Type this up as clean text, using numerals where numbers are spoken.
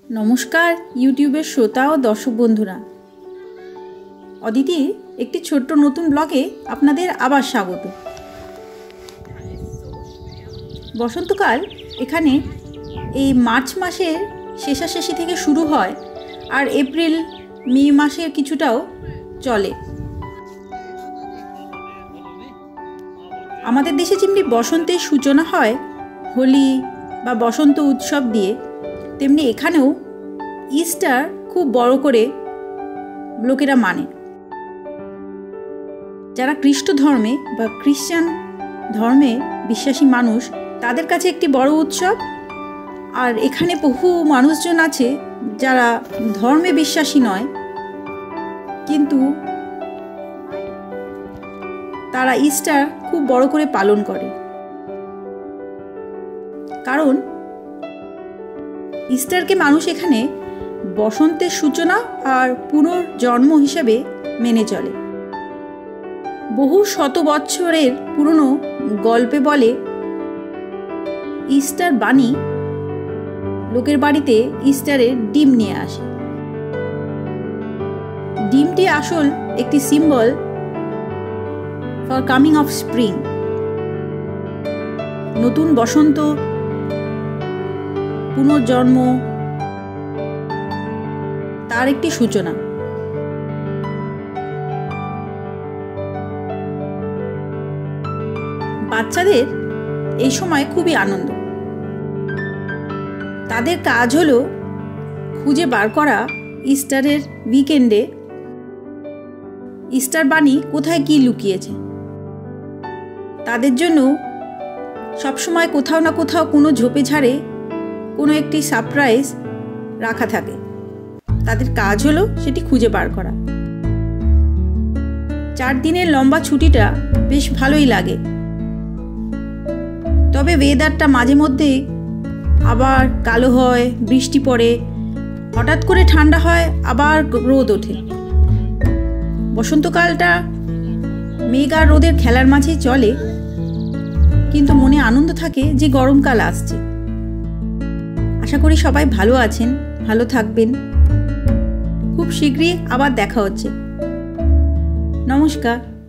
নমস্কার ইউটিউবের শ্রোতা ও দর্শক বন্ধুরা, অদিতির একটি ছোট্ট নতুন ব্লগে আপনাদের আবার স্বাগত। বসন্তকাল এখানে এই মার্চ মাসের শেষাশেষি থেকে শুরু হয় আর এপ্রিল মে মাসের কিছুটাও চলে। আমাদের দেশে যেমনি বসন্তের সূচনা হয় হোলি বা বসন্ত উৎসব দিয়ে, তেমনি এখানেও ইস্টার খুব বড় করে লোকেরা মানে। যারা খ্রিস্ট ধর্মে বা খ্রিশ্চান ধর্মে বিশ্বাসী মানুষ, তাদের কাছে একটি বড় উৎসব। আর এখানে বহু মানুষজন আছে যারা ধর্মে বিশ্বাসী নয়, কিন্তু তারা ইস্টার খুব বড় করে পালন করে। কারণ ইস্টারকে মানুষ এখানে বসন্তের সূচনা আর পুনর্জন্ম হিসেবে মেনে চলে। বহু শত বছরের পুরনো গল্পে বলে ইস্টার বানি লোকের বাড়িতে ইস্টারের ডিম নিয়ে আসে। ডিমটি আসল একটি symbol for coming of spring, নতুন বসন্ত, পুনর্জন্ম, তার একটি সূচনা। বাচ্চাদের এই সময় খুবই আনন্দ। তাদের কাজ হলো খুঁজে বার করা ইস্টারের উইকেন্ডে ইস্টার বানি কোথায় কি লুকিয়েছে। তাদের জন্য সবসময় কোথাও না কোথাও কোনো ঝোপে ঝাড়ে কোনো একটি সারপ্রাইজ রাখা থাকে। তাদের কাজ হলো সেটি খুঁজে বার করা। 4 দিনের লম্বা ছুটিটা বেশ ভালোই লাগে। তবে ওয়েদারটা মাঝে মধ্যে আবার কালো হয়, বৃষ্টি পড়ে, হঠাৎ করে ঠান্ডা হয়, আবার রোদ ওঠে। বসন্তকালটা মেঘ আর রোদের খেলার মাঝেই চলে, কিন্তু মনে আনন্দ থাকে যে গরমকাল আসছে। আশা করি সবাই ভালো আছেন, ভালো থাকবেন। খুব শীঘ্রই আবার দেখা হচ্ছে। নমস্কার।